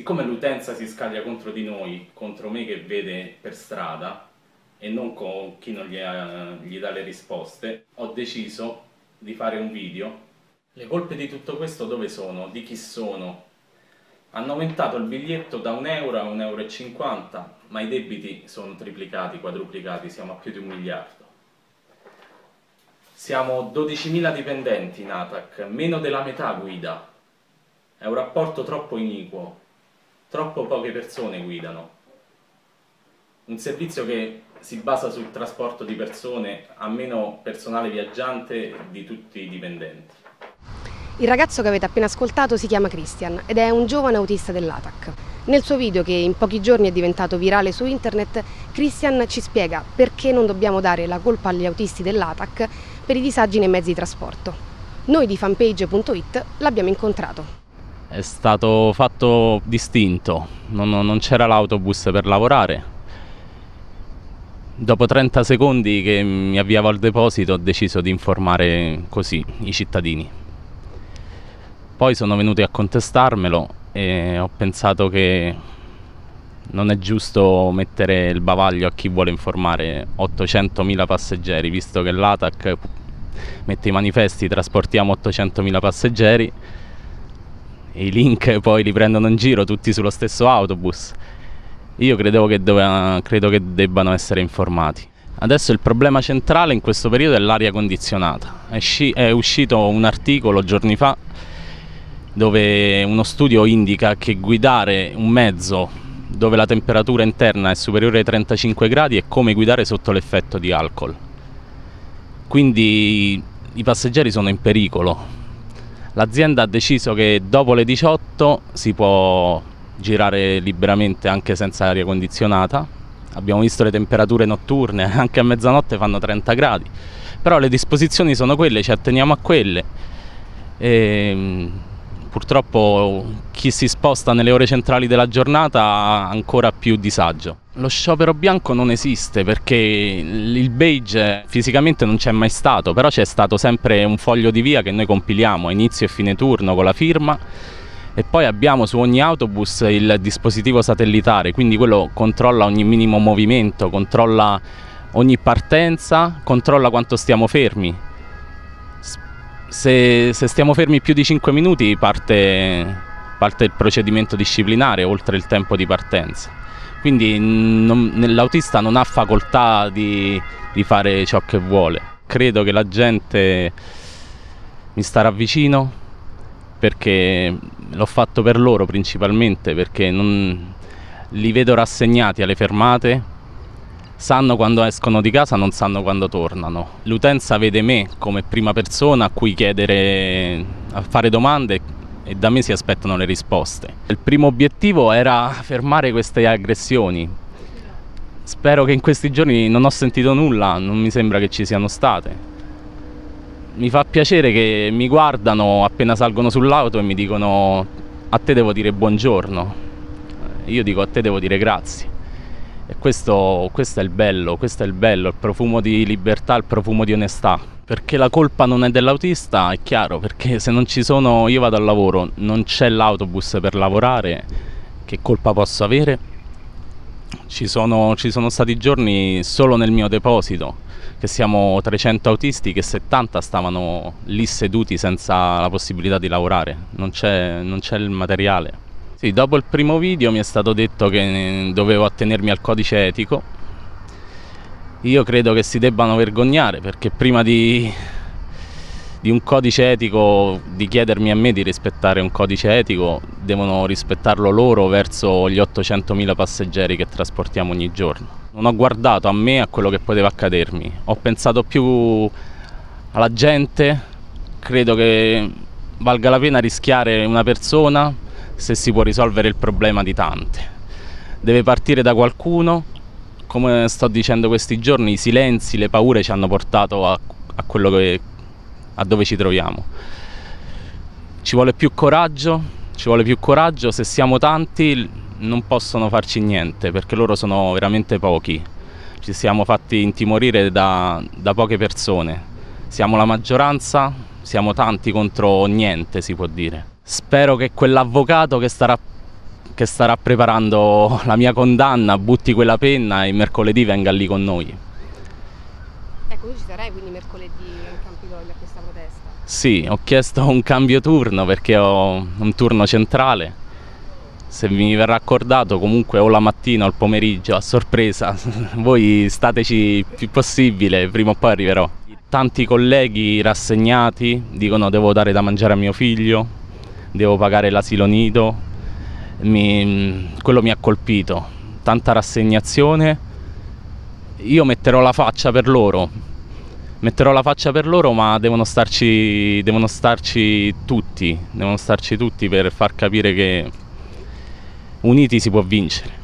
Siccome l'utenza si scaglia contro di noi, contro me che vede per strada e non con chi non gli dà le risposte, ho deciso di fare un video. Le colpe di tutto questo dove sono? Di chi sono? Hanno aumentato il biglietto da 1 euro a 1,50 euro, ma i debiti sono triplicati, quadruplicati, siamo a più di 1 miliardo. Siamo 12.000 dipendenti in ATAC, meno della metà guida. È un rapporto troppo iniquo, troppo poche persone guidano. Un servizio che si basa sul trasporto di persone, a meno personale viaggiante di tutti i dipendenti. Il ragazzo che avete appena ascoltato si chiama Christian ed è un giovane autista dell'ATAC. Nel suo video, che in pochi giorni è diventato virale su internet, Christian ci spiega perché non dobbiamo dare la colpa agli autisti dell'ATAC per i disagi nei mezzi di trasporto. Noi di fanpage.it l'abbiamo incontrato. È stato fatto distinto, non c'era l'autobus per lavorare. Dopo 30 secondi che mi avviavo al deposito ho deciso di informare così i cittadini. Poi sono venuti a contestarmelo e ho pensato che non è giusto mettere il bavaglio a chi vuole informare 800.000 passeggeri, visto che l'ATAC mette i manifesti "trasportiamo 800.000 passeggeri", e i link poi li prendono in giro tutti sullo stesso autobus. Io credo che debbano essere informati. Adesso il problema centrale in questo periodo è l'aria condizionata. È uscito un articolo giorni fa dove uno studio indica che guidare un mezzo dove la temperatura interna è superiore ai 35 gradi è come guidare sotto l'effetto di alcol. Quindi i passeggeri sono in pericolo. L'azienda ha deciso che dopo le 18 si può girare liberamente anche senza aria condizionata. Abbiamo visto le temperature notturne, anche a mezzanotte fanno 30 gradi. Però le disposizioni sono quelle, ci atteniamo a quelle. Purtroppo chi si sposta nelle ore centrali della giornata ha ancora più disagio. Lo sciopero bianco non esiste perché il badge fisicamente non c'è mai stato, però c'è stato sempre un foglio di via che noi compiliamo a inizio e fine turno con la firma, e poi abbiamo su ogni autobus il dispositivo satellitare, quindi quello controlla ogni minimo movimento, controlla ogni partenza, controlla quanto stiamo fermi. Se stiamo fermi più di 5 minuti parte il procedimento disciplinare oltre il tempo di partenza. Quindi l'autista non ha facoltà di fare ciò che vuole. Credo che la gente mi starà vicino perché l'ho fatto per loro principalmente, perché li vedo rassegnati alle fermate. Sanno quando escono di casa, non sanno quando tornano. L'utenza vede me come prima persona a cui chiedere, a fare domande, e da me si aspettano le risposte. Il primo obiettivo era fermare queste aggressioni. Spero che in questi giorni non ho sentito nulla, non mi sembra che ci siano state. Mi fa piacere che mi guardano appena salgono sull'auto e mi dicono: "A te devo dire buongiorno". Io dico: "A te devo dire grazie". E questo è il bello, il profumo di libertà, il profumo di onestà. Perché la colpa non è dell'autista, è chiaro, perché se non ci sono, io vado al lavoro, non c'è l'autobus per lavorare, che colpa posso avere? Ci sono stati giorni solo nel mio deposito, che siamo 300 autisti, che 70 stavano lì seduti senza la possibilità di lavorare, non c'è il materiale. Sì, dopo il primo video mi è stato detto che dovevo attenermi al codice etico. Io credo che si debbano vergognare, perché prima di un codice etico, di chiedermi a me di rispettare un codice etico, devono rispettarlo loro verso gli 800.000 passeggeri che trasportiamo ogni giorno. Non ho guardato a me, a quello che poteva accadermi, ho pensato più alla gente. Credo che valga la pena rischiare una persona se si può risolvere il problema di tante. Deve partire da qualcuno. Come sto dicendo questi giorni, i silenzi, le paure ci hanno portato a dove ci troviamo. Ci vuole più coraggio, se siamo tanti non possono farci niente, perché loro sono veramente pochi. Ci siamo fatti intimorire da poche persone. Siamo la maggioranza, siamo tanti contro niente, si può dire. Spero che quell'avvocato che starà che starà preparando la mia condanna, butti quella penna e mercoledì venga lì con noi. Ecco, tu ci sarai quindi mercoledì in Campidoglio a questa protesta? Sì, ho chiesto un cambio turno perché ho un turno centrale. Se mi verrà accordato comunque o la mattina o il pomeriggio, a sorpresa, voi stateci il più possibile, prima o poi arriverò. Tanti colleghi rassegnati dicono devo dare da mangiare a mio figlio, devo pagare l'asilo nido, quello mi ha colpito, tanta rassegnazione. Io metterò la faccia per loro, ma devono starci tutti per far capire che uniti si può vincere.